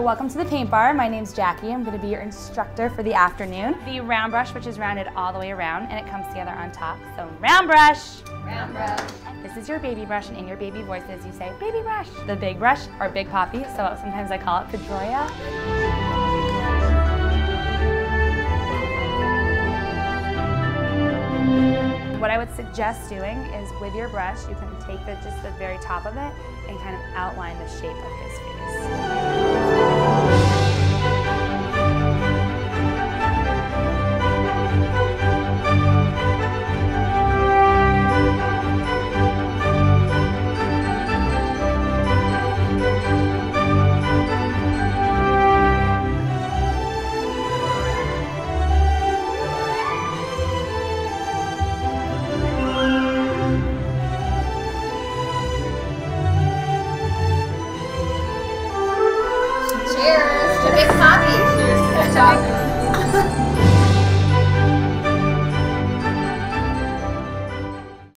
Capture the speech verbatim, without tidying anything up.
welcome to the paint bar. My name's Jackie. I'm going to be your instructor for the afternoon. The round brush, which is rounded all the way around, and it comes together on top. So round brush. Round brush. This is your baby brush, and in your baby voices you say baby brush. The big brush, or Big Papi, so sometimes I call it Pedroia. What I would suggest doing is with your brush, you can take the, just the very top of it and kind of outline the shape of his face. Cheers to Big Papi. Cheers to Big Papi.